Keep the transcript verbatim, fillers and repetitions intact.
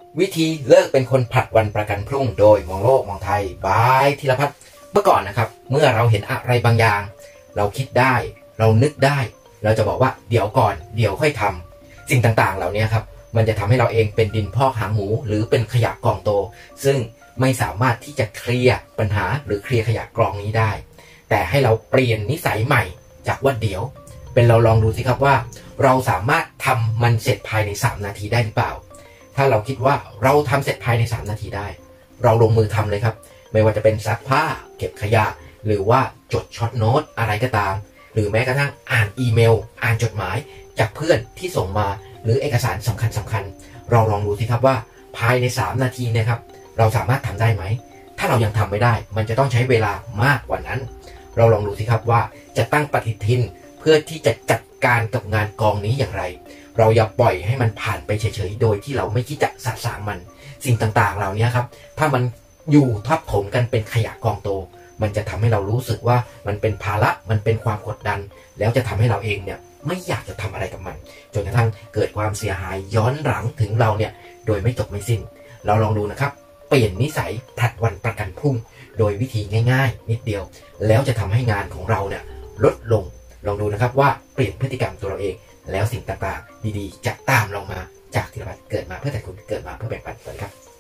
วิธีเลิกเป็นคนผลัดวันประกันพรุ่งโดยมองโลกมองไทยบายธีรพัฒน์เมื่อก่อนนะครับเมื่อเราเห็นอะไรบางอย่างเราคิดได้เรานึกได้เราจะบอกว่าเดี๋ยวก่อนเดี๋ยวค่อยทำสิ่งต่างๆเหล่านี้ครับมันจะทำให้เราเองเป็นดินพอกหางหมูหรือเป็นขยะกองโตซึ่งไม่สามารถที่จะเคลียร์ปัญหาหรือเคลียร์ขยะกองนี้ได้แต่ให้เราเปลี่ยนนิสัยใหม่จากว่าเดี๋ยวเป็นเราลองดูสิครับว่าเราสามารถทำมันเสร็จภายในสามนาทีได้หรือเปล่าถ้าเราคิดว่าเราทำเสร็จภายในสามนาทีได้เราลงมือทำเลยครับไม่ว่าจะเป็นซักผ้าเก็บขยะหรือว่าจดช็อตโน้ตอะไรก็ตามหรือแม้กระทั่งอ่านอีเมลอ่านจดหมายจากเพื่อนที่ส่งมาหรือเอกสารสำคัญสำคัญเราลองดูสิครับว่าภายในสามนาทีนะครับเราสามารถทำได้ไหมถ้าเรายังทำไม่ได้มันจะต้องใช้เวลามากกว่านั้นเราลองดูสิครับว่าจะตั้งปฏิทินเพื่อที่จะจัดการกับงานกองนี้อย่างไรเราอย่าปล่อยให้มันผ่านไปเฉยๆโดยที่เราไม่คิดจะสะสางมันสิ่งต่างๆเหล่านี้ครับถ้ามันอยู่ทับถมกันเป็นขยะกองโตมันจะทำให้เรารู้สึกว่ามันเป็นภาระมันเป็นความกดดันแล้วจะทำให้เราเองเนี่ยไม่อยากจะทำอะไรกับมันจนกระทั่งเกิดความเสียหายย้อนหลังถึงเราเนี่ยโดยไม่จบไม่สิ้นเราลองดูนะครับเปลี่ยนนิสัยผลัดวันประกันพรุ่งโดยวิธีง่ายๆนิดเดียวแล้วจะทำให้งานของเราเนี่ยลดลงลองดูนะครับว่าเปลี่ยนพฤติกรรมตัวเราเองแล้วสิ่งต่างๆดีๆจะตามเรามาจากธีรพัฒน์เกิดมาเพื่อแต่คุณเกิดมาเพื่อแบ่งปันสวัสดีครับ